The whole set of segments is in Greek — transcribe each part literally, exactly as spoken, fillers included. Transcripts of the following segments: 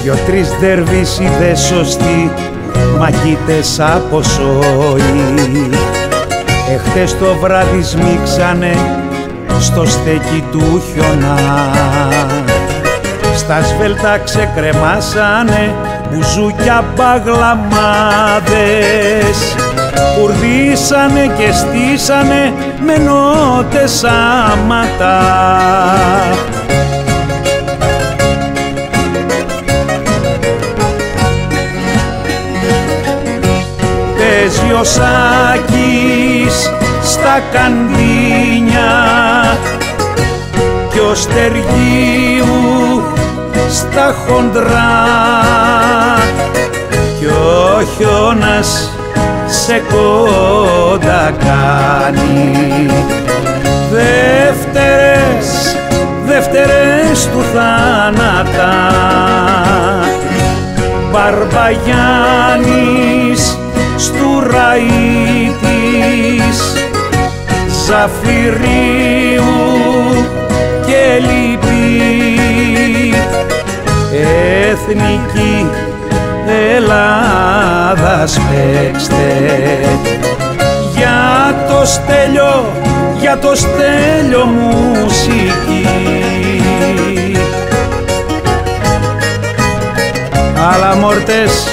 Δυο-τρεις δερβίσιδες σωστοί μαγίτες από σόι, εχθές το βράδυ σμίξανε στο στέκι του χιονά. Στα σβέλτα ξεκρεμάσανε μπουζούκια μπαγλαμάδες, κουρδίσανε και στήσανε με νότες άματα. Παίζει ο Σάκης στα καντίνια κι ο Στεργίου στα χοντρά κι ο χιόνας σε κοντά κάνει. Δεύτερες, δεύτερες του θάνατα, Μπαρμπαγιάννης στου Ραΐτης, Ζαφυρίου και Λυπή. Εθνική Ελλάδας παίξτε για το Στέλιο, για το Στέλιο μουσική. Άλλα μόρτες.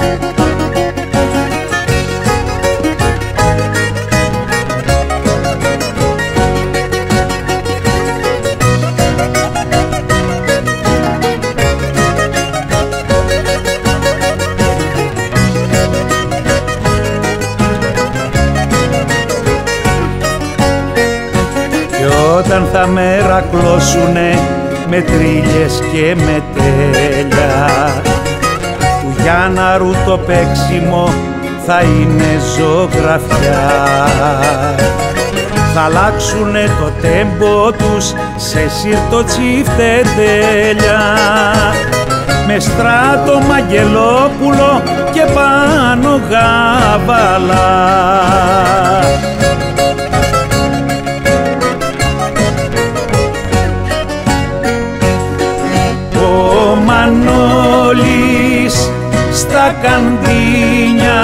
Όταν θα μερακλώσουνε με τρίλιες και με τέλεια, του Γιάνναρου το παίξιμο θα είναι ζωγραφιά. Θα αλλάξουνε το τέμπο τους σε σύρτο τσιφτετέλια, με Στράτο Μαγγελόπουλο και πάνω Γαβαλά. Μανώλης στα καντίνια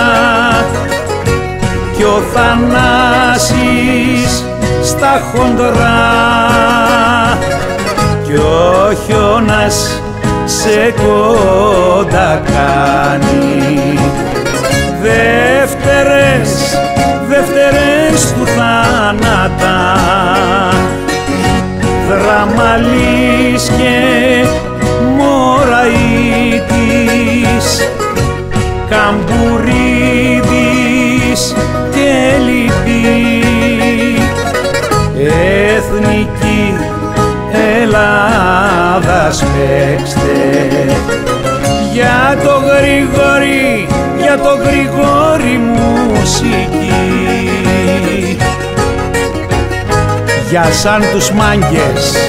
κι ο Θανάσης στα χοντρά κι ο χιόνας σε κοντά κάνει. Δεύτερες, δεύτερες του θάνατα, Δραμαλής και Μωραΐτης, Καμπουρίδης και Λυπή. Εθνική Ελλάδας παίξτε για το Γρηγόρη, για το Γρηγόρη μουσική. Για σαν τους μάγκες.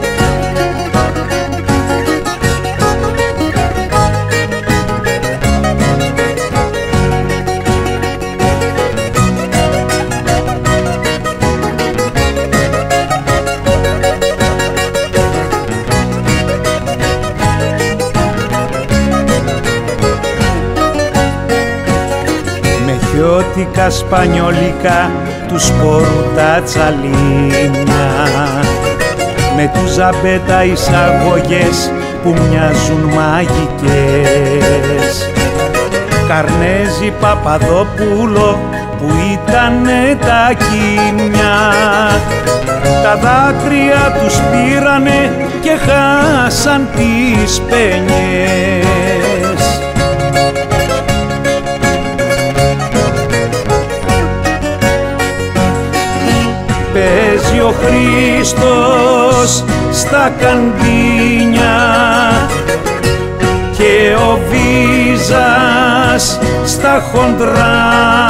Χιώτικα σπανιόλικα του σπόρου τα τσαλίνια, με του ζαμπέτα εισαγωγές που μοιάζουν μαγικές. Καρνέζι Παπαδόπουλο που ήτανε τα κίμια, τα δάκρυα τους πήρανε και χάσαν τις παινιές. Παίζει ο Χρήστος στα καντίνια και ο Βίζας στα χοντρά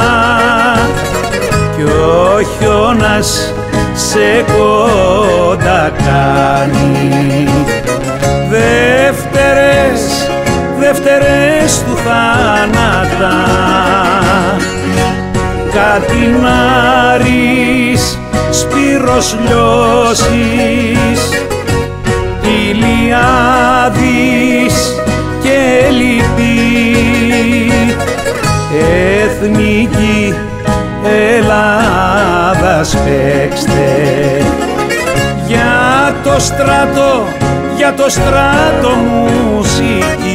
κι ο χιόνας σε κοντά κάνει. Δεύτερες, δεύτερες του θάνατα, Κατινάρης, Σπύρος Λιώσης, Ηλιάδης και εθνική Ελλάδας παίξτε. Για το στράτο, για το στράτο μουσική